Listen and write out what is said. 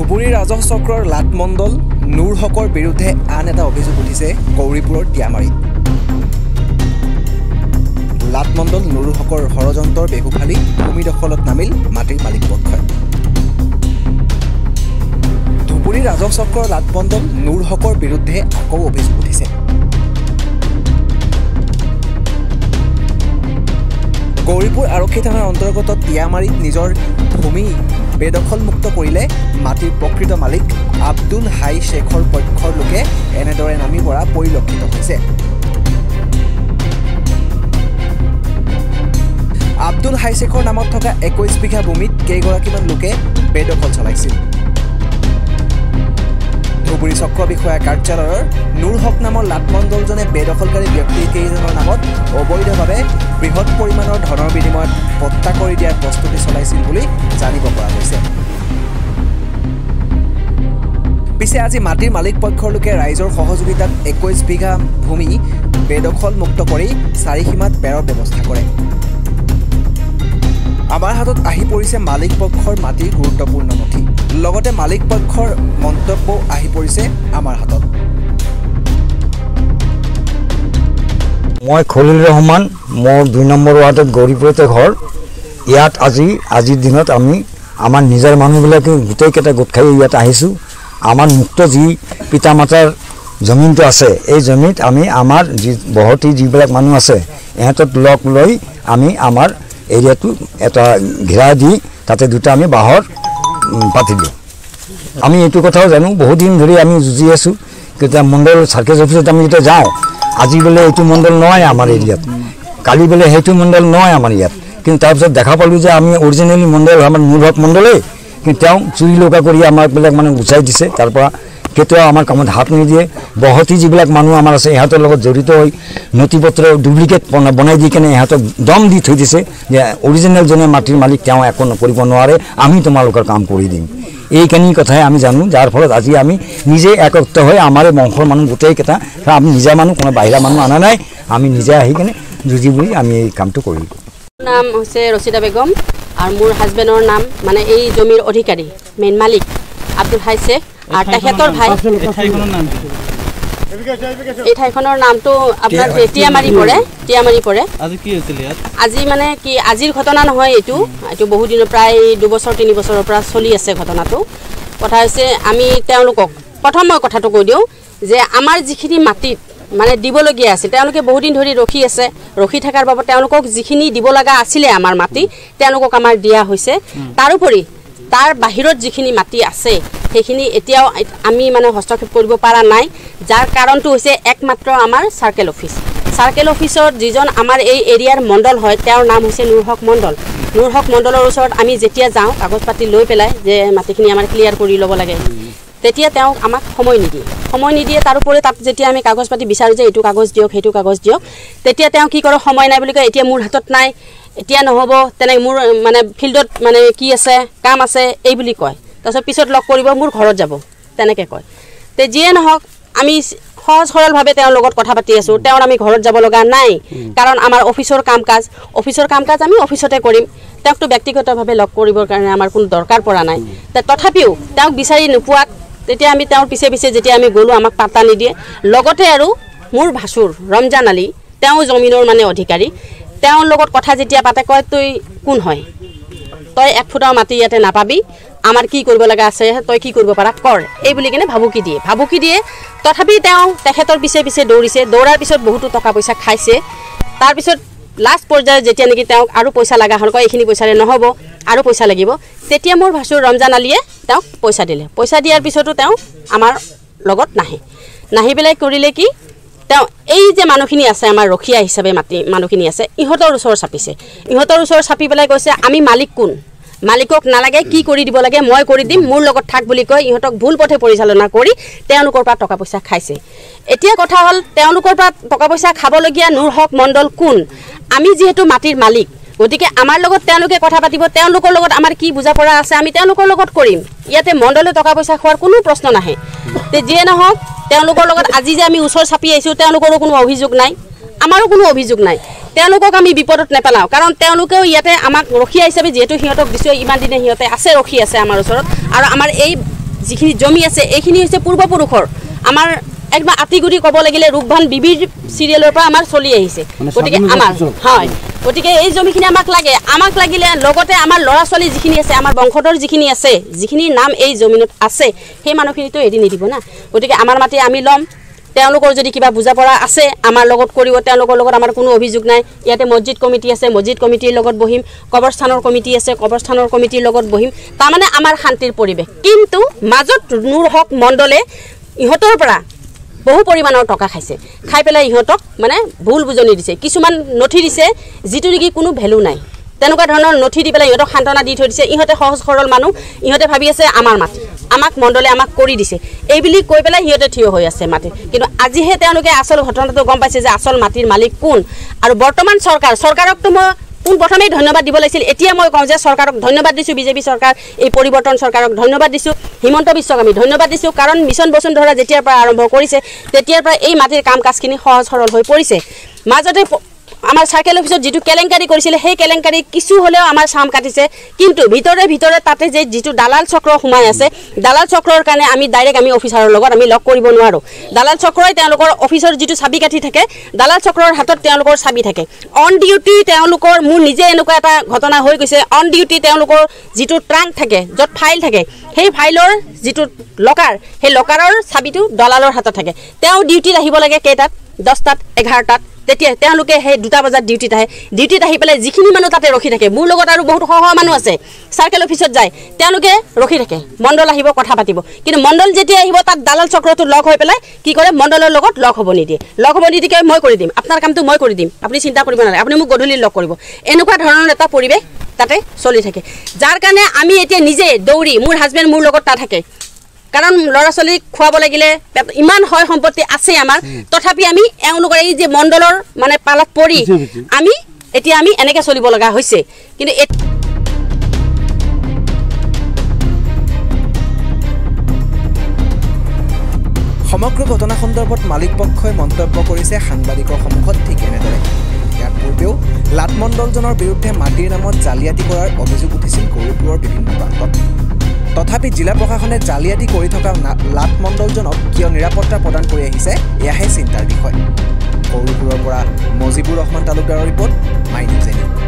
ধুবুৰী ৰাজহ চক্ৰৰ লাট মণ্ডল নুৰ হকৰ বিৰুদ্ধে আন এটা অভিযোগ উঠিছে গৌৰীপুৰৰ টিয়ামাৰীত। লাট মণ্ডল নুৰ হকৰ ষড়যন্ত্ৰৰ বেহু ফালি ভূমি দখলত নামিল মাটিৰ মালিক পক্ষই। ধুবুৰী ৰাজহ চক্ৰৰ লাট মণ্ডল নুৰ হকৰ বিৰুদ্ধে আকৌ অভিযোগ উঠিছে। গৌৰীপুৰ আৰক্ষী থানাৰ অন্তৰ্গত টিয়ামাৰীত নিজৰ ভূমি বেদখলমুক্ত কৰিলে মাটিৰ প্ৰকৃত মালিক আব্দুল হাই শেখৰ পক্ষৰ লোকে এনেদৰে নামি পৰা পৰিলক্ষিত হৈছে। আব্দুল হাই শেখৰ নামত থকা 21 বিঘা ভূমিত কেইগৰাকীমান লোকে বেদখল চলাইছিল। ধুবুৰী চক্ৰ বিষয়া কাৰ্যালয়ৰ নুৰ হক নামৰ লাট মণ্ডলজনে বেদখলকাৰী ব্যক্তি কেইজনৰ নামত অবৈধভাৱে বৃহৎ পৰিমাণৰ ধনৰ বিনিময়ত পট্টা কৰি দিয়াৰ প্ৰস্তুতি চলাইছিল বুলি জানিব পৰা গৈছে। পিছে আজি মাটিৰ মালিক পক্ষৰ লোকে ৰাইজৰ সহযোগিতাত 21 বিঘা ভূমি বেদখল মুক্ত কৰি চাৰিসীমাত বেৰৰ ব্যৱস্থা কৰে। আমাৰ হাতত আহি পৰিছে মালিক পক্ষৰ মাটিৰ গুৰুত্বপূৰ্ণ নথি, লগতে মালিক পক্ষৰ মন্তব্যও আহি পৰিছে আমাৰ হাতত। মই খলিল ৰহমান, মোৰ 2 নম্বৰ ৱাৰ্ডত গৌৰীপুৰতে ঘৰ। ইয়াত আজিৰ দিনত আমি আমাৰ নিজৰ মানুহবিলাকে গোটেইকেইটা গোট খাই ইয়াত আহিছোঁ। আমাৰ মুক্ত যি পিতা মাতাৰ জমিনটো আছে, এই জমিত আমি আমাৰ বহতি যিবিলাক মানুহ আছে ইহঁতক লগ লৈ আমি আমাৰ এৰিয়াটো এটা ঘেৰা দি তাতে দুটা আমি বাঁহৰ পাতিলোঁ। আমি এইটো কথাও জানো, বহুত দিন ধৰি আমি যুঁজি আছোঁ। কেতিয়া মণ্ডল চাৰ্কেজ অফিচত আমি যেতিয়া যাওঁ, আজি বোলে এইটো মণ্ডল নহয় আমাৰ এৰিয়াত, কালি বোলে সেইটো মণ্ডল নহয় আমাৰ ইয়াত, কিন্তু তাৰপিছত দেখা পালোঁ যে আমি অৰিজিনেলি মণ্ডল আমাৰ নুৰ হক মণ্ডলেই, কিন্তু তেওঁ চুৰি লুকা কৰি আমাৰবিলাক মানে গুচাই দিছে। তাৰপৰা কেতিয়াও আমাৰ কামত হাত নিদিয়ে। বহতি যিবিলাক মানুহ আমাৰ আছে ইহঁতৰ লগত জড়িত হৈ নথি পত্ৰ ডুপ্লিকেট বনাই দি কেনে ইহঁতক দম দি থৈ দিছে যে অৰিজিনেলজনে মাটিৰ মালিক, তেওঁ একো কৰিব নোৱাৰে, আমি তোমালোকৰ কাম কৰি দিম। এইখিনি কথাই আমি জানো, যাৰ ফলত আজি আমি নিজে একত্ৰিত হৈ আমাৰ বংশৰ মানুহ গোটেইকেইটা, আমি নিজা মানুহ, কোনো বাহিৰা মানুহ অনা নাই, আমি নিজে আহি কেনে যুঁজি বুজি আমি এই কামটো কৰিলোঁ। নাম হৈছে ৰচিদা বেগম আৰু মোৰ হাজবেণ্ডৰ নাম মানে এই জমিৰ অধিকাৰী মেইন মালিক আব্দুল হাই শেখ আৰু তেখেতৰ ভাই। এই ঠাইখনৰ নামটো আপোনাৰ টিয়ামাৰী পৰে। আজি মানে কি আজিৰ ঘটনা নহয়, এইটো বহু দিনৰ প্ৰায় 2 বছৰ 3 বছৰৰ পৰা চলি আছে ঘটনাটো। কথা হৈছে আমি তেওঁলোকক প্ৰথম মই কথাটো কৈ দিওঁ যে আমাৰ যিখিনি মাটিত মানে দিবলগীয়া আছে, তেওঁলোকে বহুদিন ধৰি ৰখি থকাৰ বাবে তেওঁলোকক যিখিনি দিব লগা আছিলে আমাৰ মাটি তেওঁলোকক আমাৰ দিয়া হৈছে। তাৰোপৰি তাৰ বাহিৰত যিখিনি মাটি আছে সেইখিনি এতিয়াও আমি মানে হস্তক্ষেপ কৰিব পৰা নাই। যাৰ কাৰণটো হৈছে একমাত্ৰ আমাৰ চাৰ্কেল অফিচৰ যিজন আমাৰ এই এৰিয়াৰ মণ্ডল হয়, তেওঁৰ নাম হৈছে নুৰ হক মণ্ডল। নুৰ হক মণ্ডলৰ ওচৰত আমি যেতিয়া যাওঁ কাগজ পাতি লৈ পেলাই যে মাটিখিনি আমাৰ ক্লিয়াৰ কৰি ল'ব লাগে, তেতিয়া তেওঁ আমাক সময় নিদিয়ে। তাৰোপৰি তাত যেতিয়া আমি কাগজ পাতি বিচাৰোঁ যে এইটো কাগজ দিয়ক সেইটো কাগজ দিয়ক, তেতিয়া তেওঁ কি কৰে, সময় নাই বুলি কয়, এতিয়া মোৰ হাতত নাই, এতিয়া নহ'ব, তেনেকৈ মোৰ মানে ফিল্ডত মানে কি আছে কাম আছে এই বুলি কয়। তাৰপিছত পিছত লগ কৰিব, মোৰ ঘৰত যাব, তেনেকৈ কয়। তে যিয়ে নহওক আমি সহজ সৰলভাৱে তেওঁৰ লগত কথা পাতি আছোঁ। তেওঁৰ আমি ঘৰত যাব লগা নাই, কাৰণ আমাৰ অফিচৰ কাম কাজ আমি অফিচতে কৰিম। তেওঁকতো ব্যক্তিগতভাৱে লগ কৰিবৰ কাৰণে আমাৰ কোনো দৰকাৰ পৰা নাই। তথাপিও তেওঁক বিচাৰি নোপোৱাত তেতিয়া আমি তেওঁৰ পিছে যেতিয়া আমি গ'লোঁ, আমাক পাত্তা নিদিয়ে। লগতে আৰু মোৰ ভাচুৰ ৰমজান আলী, তেওঁ জমিনৰ মানে অধিকাৰী, তেওঁৰ লগত কথা যেতিয়া পাতে কয়, তই কোন হয়, তই 1 ফুটাও মাটি ইয়াতে নাপাবি, আমাৰ কি কৰিব লগা আছে, তই কি কৰিব পাৰা কৰ, এই বুলি কিনে ভাবুকি দিয়ে। তথাপি তেওঁ তেখেতৰ পিছে দৌৰিছে, দৌৰাৰ পিছত বহুতো টকা পইচা খাইছে। তাৰপিছত লাষ্ট পৰ্যায়ত যেতিয়া নেকি তেওঁক আৰু পইচা লগা হ'ল, কয় এইখিনি পইচাৰে নহ'ব, আৰু পইচা লাগিব, তেতিয়া মোৰ ভাচুৰ ৰমজান আলীয়ে তেওঁক পইচা দিলে। পইচা দিয়াৰ পিছতো তেওঁ আমাৰ লগত নাহি পেলাই কৰিলে কি, তেওঁ এই যে মানুহখিনি আছে আমাৰ ৰখীয়া হিচাপে মানুহখিনি আছে, ইহঁতৰ ওচৰ চাপি পেলাই কৈছে আমি মালিক কোন, মালিকক নালাগে, কি কৰি দিব লাগে মই কৰি দিম, মোৰ লগত থাক বুলি কৈ ইহঁতক ভুল পথে পৰিচালনা কৰি তেওঁলোকৰ পৰা টকা পইচা খাইছে। এতিয়া কথা হ'ল, তেওঁলোকৰ পৰা টকা পইচা খাবলগীয়া নুৰ হক মণ্ডল কোন? আমি যিহেতু মাটিৰ মালিক, গতিকে আমাৰ লগত তেওঁলোকে কথা পাতিব, তেওঁলোকৰ লগত আমাৰ কি বুজা পৰা আছে আমি তেওঁলোকৰ লগত কৰিম। ইয়াতে মণ্ডলে টকা পইচা খোৱাৰ কোনো প্ৰশ্ন নাহে। তে যিয়ে নহওক তেওঁলোকৰ লগত আজি যে আমি ওচৰ চাপি আহিছোঁ, তেওঁলোকৰো কোনো অভিযোগ নাই, আমাৰো কোনো অভিযোগ নাই। তেওঁলোকক আমি বিপদত নেপেলাওঁ, কাৰণ তেওঁলোকেও ইয়াতে আমাক ৰখীয়া হিচাপে যিহেতু সিহঁতক দিছোঁ, ইমান দিনে সিহঁতে আছে ৰখি আছে আমাৰ ওচৰত, আৰু আমাৰ এই যিখিনি জমি আছে এইখিনি হৈছে পূৰ্বপুৰুষৰ আমাৰ একদম আতিগুৰি ক'ব লাগিলে ৰূপবান বিবিৰ চিৰিয়েলৰ পৰা আমাৰ চলি আহিছে গতিকে আমাৰ হয় গতিকে এই জমিখিনি আমাক লাগিলে লগতে আমাৰ ল'ৰা ছোৱালী যিখিনি আছে আমাৰ বংশধৰ যিখিনি আছে যিখিনি নাম এই জমিনত আছে সেই মানুহখিনিতো এৰি নিদিব না গতিকে আমাৰ মাটি আমি ল'ম তেওঁলোকৰ যদি কিবা বুজা পৰা আছে আমাৰ লগত কৰিব তেওঁলোকৰ লগত আমাৰ কোনো অভিযোগ নাই ইয়াতে মছজিদ কমিটি আছে মছজিদ কমিটিৰ লগত বহিম কবৰস্থানৰ কমিটি আছে কবৰস্থানৰ কমিটিৰ লগত বহিম তাৰমানে আমাৰ শান্তিৰ পৰিৱেশ কিন্তু মাজত নুৰ হক মণ্ডলে ইহঁতৰ পৰা বহু পৰিমাণৰ টকা খাই পেলাই ইহঁতক মানে ভুল বুজনি দিছে কিছুমান নথি দিছে যিটো নেকি কোনো ভেলু নাই তেনেকুৱা ধৰণৰ নথি দি পেলাই ইহঁতক সান্তনা দি থৈ দিছে ইহঁতে সহজ সৰল মানুহ ইহঁতে ভাবি আছে আমাৰ মাটি আমাক মণ্ডলে আমাক কৰি দিছে এই বুলি কৈ পেলাই সিহঁতে থিয় হৈ আছে মাটি কিন্তু আজিহে তেওঁলোকে আচল ঘটনাটো গম পাইছে যে আচল মাটিৰ মালিক কোন আৰু বৰ্তমান চৰকাৰকতো মই পোনপ্ৰথমেই ধন্যবাদ দিব লাগিছিল এতিয়া মই কওঁ যে চৰকাৰক ধন্যবাদ দিছোঁ বিজেপি চৰকাৰ এই পৰিৱৰ্তন চৰকাৰক ধন্যবাদ দিছোঁ হিমন্ত বিশ্বক আমি ধন্যবাদ দিছোঁ কাৰণ মিছন বসুন্ধৰা যেতিয়াৰ পৰা আৰম্ভ কৰিছে তেতিয়াৰ পৰা এই মাটিৰ কাম কাজখিনি সহজ সৰল হৈ পৰিছে মাজতে আমাৰ চাৰ্কেল অফিচত যিটো কেলেংকাৰী কৰিছিলে সেই কেলেংকাৰী কিছু হ'লেও আমাৰ চাম কাটিছে কিন্তু ভিতৰে তাতে যে যিটো দালাল চক্ৰ সোমাই আছে দালাল চক্ৰৰ কাৰণে আমি ডাইৰেক্ট আমি অফিচাৰৰ লগত আমি লগ কৰিব নোৱাৰোঁ দালাল চক্ৰই তেওঁলোকৰ অফিচৰ যিটো চাবি কাঠি থাকে দালাল চক্ৰৰ হাতত তেওঁলোকৰ চাবি থাকে অন ডিউটি তেওঁলোকৰ মোৰ নিজে এনেকুৱা এটা ঘটনা হৈ গৈছে অন ডিউটি তেওঁলোকৰ যিটো ট্ৰাংক থাকে য'ত ফাইল থাকে সেই ফাইলৰ যিটো লকাৰ সেই লকাৰৰ চাবিটো দালালৰ হাতত থাকে তেওঁ ডিউটিত আহিব লাগে কেইটাত 10টাত 11টাত তেতিয়া তেওঁলোকে সেই 2টা বজাত ডিউটিত আহি পেলাই যিখিনি মানুহ তাতে ৰখি থাকে মোৰ লগত আৰু বহুত সহ মানুহ আছে চাৰ্কেল অফিচত যায় তেওঁলোকে ৰখি থাকে মণ্ডল আহিব কথা পাতিব কিন্তু মণ্ডল যেতিয়া আহিব তাত দালাল চক্ৰটো লগ হৈ পেলাই কি কৰে মণ্ডলৰ লগত লগ হ'ব নিদিয়ে মই কৰি দিম আপোনাৰ কামটো মই কৰি দিম আপুনি চিন্তা কৰিব নালাগে আপুনি মোক গধূলি লগ কৰিব এনেকুৱা ধৰণৰ এটা পৰিৱেশ তাতে চলি থাকে যাৰ কাৰণে আমি এতিয়া নিজে দৌৰি মোৰ হাজবেণ্ড মোৰ লগত থাকে কাৰণ ল'ৰা ছোৱালীক খুৱাব লাগিলে ইমান হয় সম্পত্তি আছে আমাৰ তথাপি আমি এওঁলোকৰ এই যে মণ্ডলৰ মানে পালাত পৰি আমি এনেকৈ চলিব লগা হৈছে কিন্তু সমগ্ৰ ঘটনা সন্দৰ্ভত মালিক পক্ষই মন্তব্য কৰিছে সাংবাদিকৰ সন্মুখত ঠিক এনেদৰে ইয়াৰ পূৰ্বেও লাটমণ্ডলজনৰ বিৰুদ্ধে মাটিৰ নামত জালিয়াতি কৰাৰ অভিযোগ উঠিছিল গৌৰীপুৰৰ বিভিন্ন প্ৰান্তত তথাপি জিলা প্ৰশাসনে জালিয়াতি কৰি থকা লাটমণ্ডলজনক কিয় নিৰাপত্তা প্ৰদান কৰি আহিছে এয়াহে চিন্তাৰ বিষয় গৌৰীপুৰৰ পৰা মজিবুৰ ৰহমান তালুকদাৰৰ ৰিপৰ্ট মাই নিউজ।